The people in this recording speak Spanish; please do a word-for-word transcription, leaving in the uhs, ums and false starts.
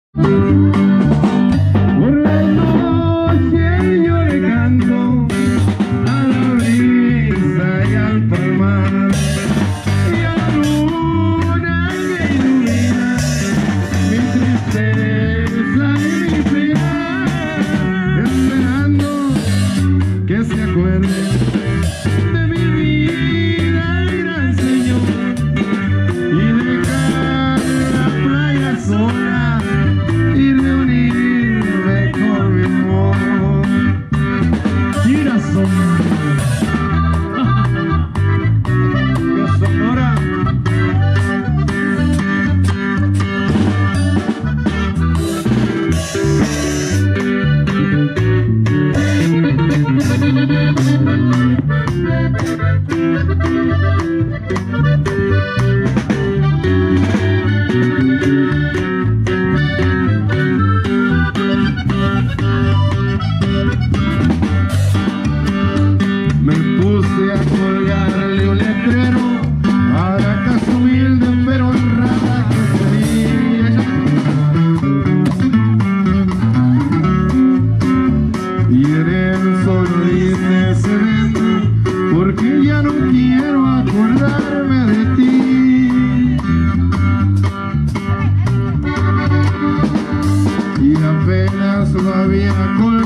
Por la noche yo le canto a la brisa y al palmar y a la luna que ilumina mi tristeza y mi pena, esperando que se acuerde de mi vida, gran Señor, y dejar la playa sola y reunirme con mi amor. Gira Sonora, que Sonora. Me puse a colgarle un letrero a la casa humilde pero honrada que sería, y en él solo dice se vende porque ya no quiero acordarme de ti, y apenas lo había colgado